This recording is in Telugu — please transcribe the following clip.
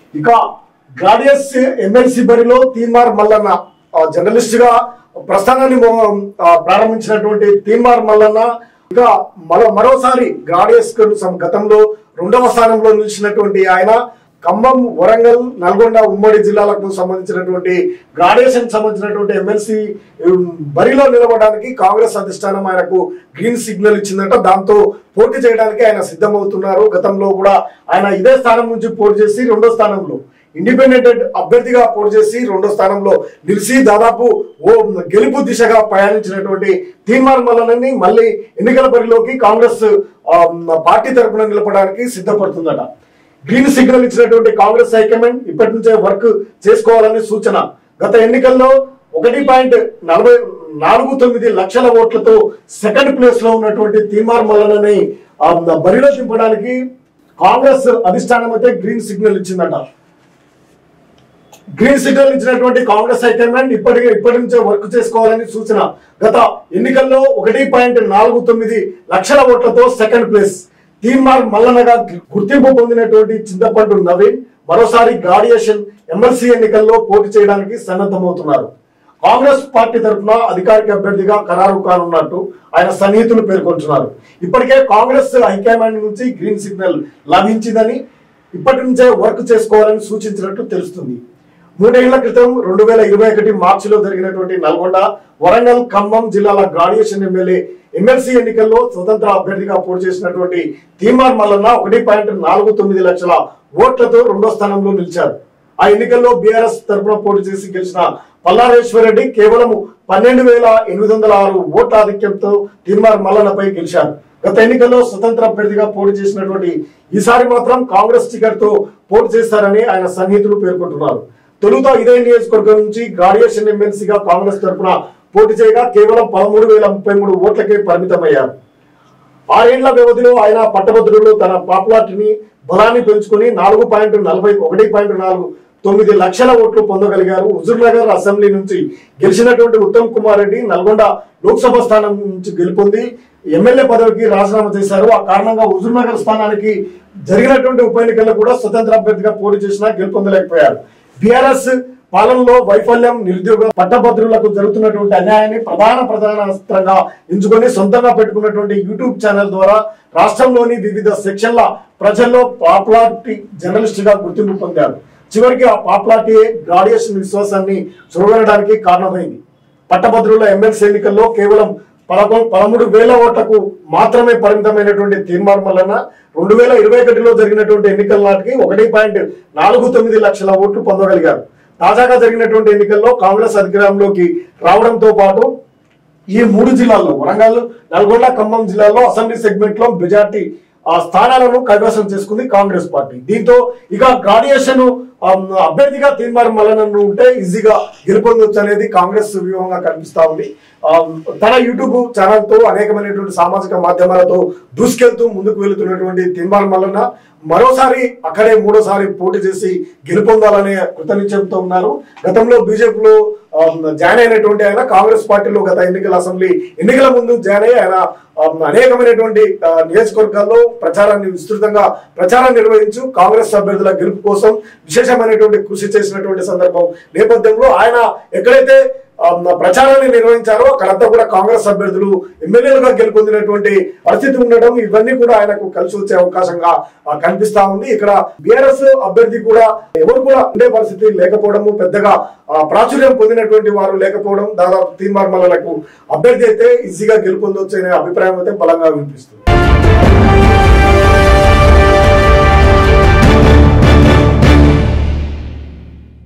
ఇక గ్లాడియస్ ఎమ్మెల్సీ బరిలో తీన్మార్ మల్లన్న జర్నలిస్ట్ గా ప్రస్థానాన్ని ప్రారంభించినటువంటి తీన్మార్ మల్లన్న ఇక మరోసారి గ్లాడియస్ గతంలో 2వ స్థానంలో నిలిచినటువంటి ఆయన ఖమ్మం, వరంగల్, నల్గొండ ఉమ్మడి జిల్లాలకు సంబంధించినటువంటి గ్రాడ్యుయేషన్ సంబంధించినటువంటి ఎమ్మెల్సీ బరిలో నిలబడడానికి కాంగ్రెస్ అధిష్టానం ఆయనకు గ్రీన్ సిగ్నల్ ఇచ్చిందట. దాంతో పోటీ చేయడానికి ఆయన సిద్ధమవుతున్నారు. గతంలో కూడా ఆయన ఇదే స్థానం నుంచి పోటీ చేసి 2వ స్థానంలో ఇండిపెండెంట్ అభ్యర్థిగా పోటీ చేసి 2వ స్థానంలో నిలిచి దాదాపు గెలుపు దిశగా ప్రయాణించినటువంటి తీన్మార్ మల్లన్నని మళ్ళీ ఎన్నికల బరిలోకి కాంగ్రెస్ పార్టీ తరఫున నిలపడానికి సిద్ధపడుతుందట. గ్రీన్ సిగ్నల్ ఇచ్చినటువంటి కాంగ్రెస్ హైకమాండ్ ఇప్పటి నుంచే వర్క్ చేసుకోవాలని సూచన. గత ఎన్నికల్లో 1.49 లక్షల ఓట్లతో సెకండ్ ప్లేస్ లో ఉన్నటువంటి తీన్మార్ మల్లన్నని బరిలో దింపడానికి కాంగ్రెస్ అధిష్టానం అయితే గ్రీన్ సిగ్నల్ ఇచ్చిందట. గ్రీన్ సిగ్నల్ ఇచ్చినటువంటి కాంగ్రెస్ హైకమాండ్ ఇప్పటి నుంచే వర్క్ చేసుకోవాలని సూచన. గత ఎన్నికల్లో 1.49 లక్షల ఓట్లతో సెకండ్ ప్లేస్ తీన్మార్ మల్లన్నగా గుర్తింపు పొందినటువంటి చింతపండు నవీన్ మరోసారి గ్రాడ్యుయేషన్ ఎమ్మెల్సీ ఎన్నికల్లో పోటీ చేయడానికి సన్నద్ధమవుతున్నారు. కాంగ్రెస్ పార్టీ తరఫున అధికారిక అభ్యర్థిగా ఖరారు కానున్నట్టు ఆయన సన్నిహితులు పేర్కొంటున్నారు. ఇప్పటికే కాంగ్రెస్ హైకమాండ్ నుంచి గ్రీన్ సిగ్నల్ లభించిందని ఇప్పటి నుంచే వర్క్ చేసుకోవాలని సూచించినట్టు తెలుస్తుంది. 3 ఏళ్ల క్రితం 2021 మార్చిలో జరిగినటువంటి నల్గొండ, వరంగల్, ఖమ్మం జిల్లాల గ్రాడ్యుయేషన్ ఎమ్మెల్సీ ఎన్నికల్లో స్వతంత్ర అభ్యర్థిగా పోటీ చేసినటువంటి తీన్మార్ మల్లన్న 1.49 లక్షల ఓట్లతో 2వ స్థానంలో నిలిచారు. ఆ ఎన్నికల్లో బీఆర్ఎస్ తరఫున పోటీ చేసి గెలిచిన పల్లారేశ్వరరెడ్డి కేవలం 12,806 ఓట్ల ఆధిక్యంతో తీన్మార్ మల్లన్నపై గెలిచారు. గత ఎన్నికల్లో స్వతంత్ర అభ్యర్థిగా పోటీ చేసినటువంటి ఈసారి మాత్రం కాంగ్రెస్ టికెట్ తో పోటీ చేస్తారని ఆయన సన్నిహితులు పేర్కొంటున్నారు. తొలుత ఇదే నియోజకవర్గం నుంచి గ్రాడ్యుయేషన్ ఎమ్మెల్సీగా కాంగ్రెస్ తరఫున పోటీ చేయగా కేవలం 13,033 ఓట్లకే పరిమితమయ్యారు. 6 ఏళ్ల వ్యవధిలో ఆయన పట్టభద్రులు తన పాపులారిటీని బలాన్ని పెంచుకుని 1.49 లక్షల ఓట్లు పొందగలిగారు. హుజూర్నగర్ అసెంబ్లీ నుంచి గెలిచినటువంటి ఉత్తమ్ కుమార్ రెడ్డి నల్గొండ లోక్సభ స్థానం నుంచి గెలుపొంది ఎమ్మెల్యే పదవికి రాజీనామా చేశారు. ఆ కారణంగా హుజూర్నగర్ స్థానానికి జరిగినటువంటి ఉప ఎన్నికల్లో కూడా స్వతంత్ర అభ్యర్థిగా పోటీ చేసినా గెలుపొందలేకపోయారు. బీఆర్ఎస్ పాలనలో వైఫల్యం, నిరుద్యోగ పట్టభద్రులకు జరుగుతున్నటువంటి అన్యాయాన్ని ప్రధాన అస్త్రంగా ఎంచుకొని సొంతంగా పెట్టుకున్నటువంటి యూట్యూబ్ ఛానల్ ద్వారా రాష్ట్రంలోని వివిధ సెక్షన్ల ప్రజల్లో పాపులారిటీ జర్నలిస్ట్ గా గుర్తింపు పొందారు. చివరికి ఆ పాపులారిటీ గ్రాడ్యుయేషన్ విశ్వాసాన్ని చూడడానికి కారణమైంది. పట్టభద్రుల ఎమ్మెల్సీ ఎన్నికల్లో కేవలం 13,000 ఓట్లకు మాత్రమే పరిమితమైనటువంటి తీన్మార్ మల్లన్న 2021లో జరిగినటువంటి ఎన్నికల నాటికి 1.49 లక్షల ఓట్లు పొందగలిగారు. తాజాగా జరిగినటువంటి ఎన్నికల్లో కాంగ్రెస్ అధికారంలోకి రావడంతో పాటు ఈ 3 జిల్లాల్లో వరంగల్, నల్గొండ, ఖమ్మం జిల్లాల్లో అసెంబ్లీ సెగ్మెంట్ లో మెజార్టీ స్థానాలను కైవసం చేసుకుంది కాంగ్రెస్ పార్టీ. దీంతో ఇక గ్రాడ్యుయేషన్ అభ్యర్థిగా తీన్మార్ మల్లన్న ఉంటే ఈజీగా గెలుపొందొచ్చు అనేది కాంగ్రెస్ వ్యూహంగా కనిపిస్తా ఉంది. తన యూట్యూబ్ ఛానల్ తో అనేకమైనటువంటి సామాజిక మాధ్యమాలతో దూసుకెళ్తూ ముందుకు వెళుతున్నటువంటి తీన్మార్ మల్లన్న మరోసారి అక్కడే 3వసారి పోటీ చేసి గెలుపొందాలనే కృతనిశ్చయంతో ఉన్నారు. గతంలో బీజేపీలో జాయిన్ అయినటువంటి ఆయన కాంగ్రెస్ పార్టీలో గత అసెంబ్లీ ఎన్నికల ముందు జాయిన్ అయ్యి ఆయన అనేకమైనటువంటి నియోజకవర్గాల్లో విస్తృతంగా ప్రచారం నిర్వహించు కాంగ్రెస్ అభ్యర్థుల గెలుపు కోసం విశేషమైనటువంటి కృషి చేసినటువంటి సందర్భం నేపథ్యంలో ఆయన ఎక్కడైతే ప్రచారాన్ని నిర్వహించారో అక్కడంతా కూడా కాంగ్రెస్ అభ్యర్థులు ఎమ్మెల్యేలుగా గెలుపొందినటువంటి పరిస్థితి ఉండడం ఇవన్నీ కూడా ఆయనకు కలిసి వచ్చే అవకాశంగా కనిపిస్తా ఉంది. ఇక్కడ బీఆర్ఎస్ అభ్యర్థి కూడా ఎవరు కూడా ఉండే పరిస్థితి లేకపోవడము, పెద్దగా ప్రాచుర్యం పొందినటువంటి వారు లేకపోవడం, దాదాపు తీన్మార్ మల్లన్నకు అభ్యర్థి అయితే ఈజీగా గెలుపొందొచ్చు అనే అభిప్రాయం అయితే బలంగా వినిపిస్తుంది.